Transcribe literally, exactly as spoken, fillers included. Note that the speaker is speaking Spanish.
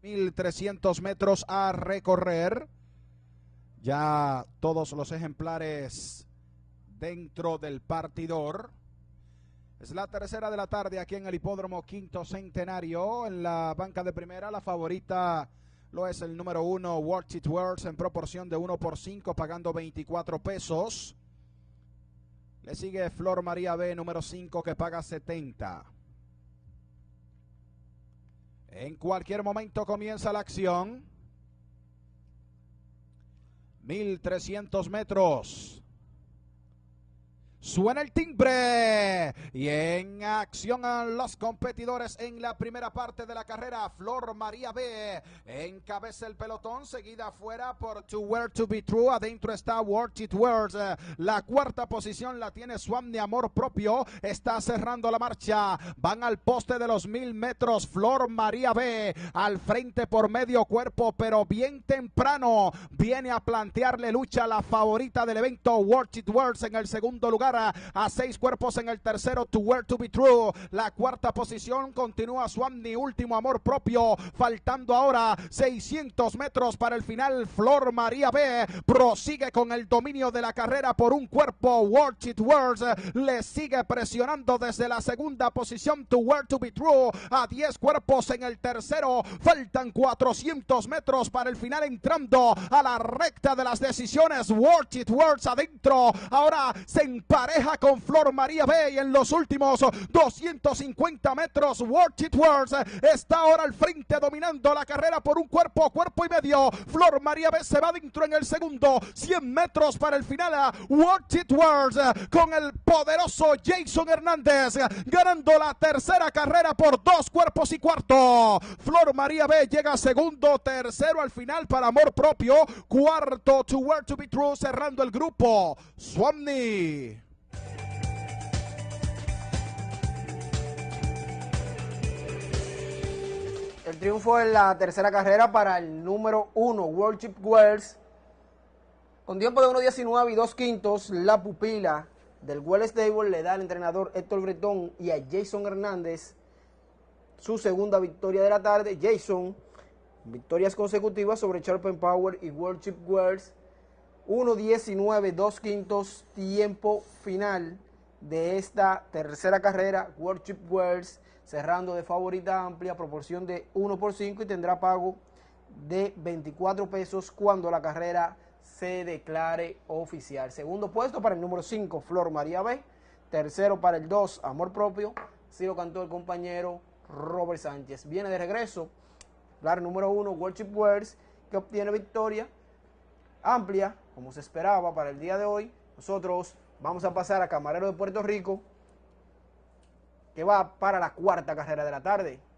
mil trescientos metros a recorrer. Ya todos los ejemplares dentro del partidor. Es la tercera de la tarde aquí en el hipódromo Quinto Centenario. En la banca de primera, la favorita lo es el número uno, Watch It Works, en proporción de uno por cinco, pagando veinticuatro pesos. Le sigue Flor María B, número cinco, que paga setenta. En cualquier momento comienza la acción. mil trescientos metros. Suena el timbre y en acción a los competidores en la primera parte de la carrera. Flor María B encabeza el pelotón, seguida afuera por To Where To Be True. Adentro está Watch It Works. La cuarta posición la tiene Swamney Amor Propio. Está cerrando la marcha. Van al poste de los mil metros. Flor María B al frente por medio cuerpo, pero bien temprano viene a plantearle lucha a la favorita del evento, Watch It Works, en el segundo lugar. A seis cuerpos en el tercero, To Where To Be True. La cuarta posición continúa Swamney, Último Amor Propio. Faltando ahora seiscientos metros para el final. Flor María B prosigue con el dominio de la carrera por un cuerpo. Watch It Works le sigue presionando desde la segunda posición. To Where To Be True a diez cuerpos en el tercero. Faltan cuatrocientos metros para el final, entrando a la recta de las decisiones. Watch It Works adentro. Ahora se empareja con Flor María B y en los últimos doscientos cincuenta metros Watch It Works está ahora al frente, dominando la carrera por un cuerpo, cuerpo y medio. Flor María B se va adentro en el segundo, cien metros para el final. Watch It Works con el poderoso Jason Hernández ganando la tercera carrera por dos cuerpos y cuarto. Flor María B llega segundo, tercero al final para Amor Propio, cuarto To Where To Be True, cerrando el grupo Swamney. El triunfo en la tercera carrera para el número uno, Watch It Works, con tiempo de uno diecinueve y dos quintos. La pupila del Well Stable le da al entrenador Héctor Bretón y a Jason Hernández su segunda victoria de la tarde. Jason, victorias consecutivas sobre Sharpen Power y Watch It Works. uno diecinueve, dos quintos, tiempo final de esta tercera carrera. Watch It Works cerrando de favorita amplia, proporción de uno por cinco, y tendrá pago de veinticuatro pesos cuando la carrera se declare oficial. Segundo puesto para el número cinco, Flor María B. Tercero para el dos, Amor Propio. Así lo cantó el compañero Robert Sánchez. Viene de regreso la número uno, Watch It Works, que obtiene victoria amplia, como se esperaba para el día de hoy. Nosotros vamos a pasar a Camarero de Puerto Rico, que va para la cuarta carrera de la tarde.